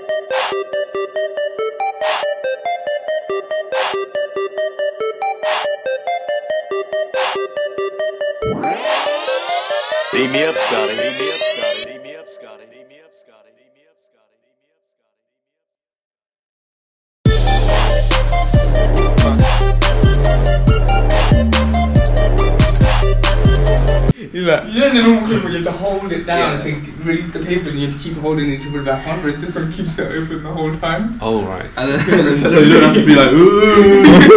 Beam me up, Scotty. Beam me up, Scotty. Beam me up, Scotty. Beam me up, Scotty. Beam me up, Scotty. Beam me up, Scotty. You know the normal clip where you have to hold it down to release the paper and you have to keep holding it to put it back on, whereas this one keeps it open the whole time. Oh, right. And then, so you don't have to be like, ooh.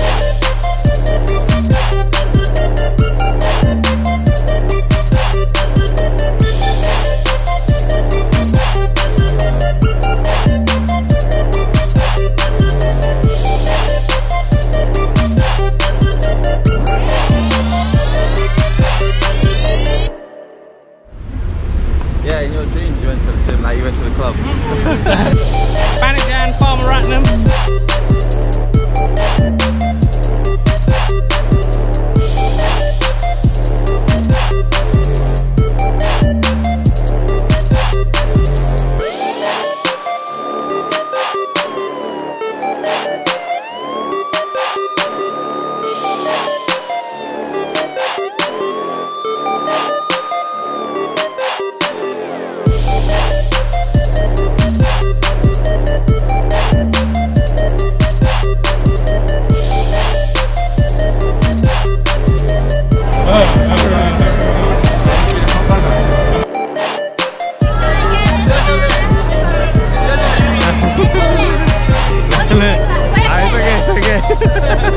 Yeah, in your dreams you went to the gym, like you went to the club. Bannigan, Farmer Ratnam. It's okay.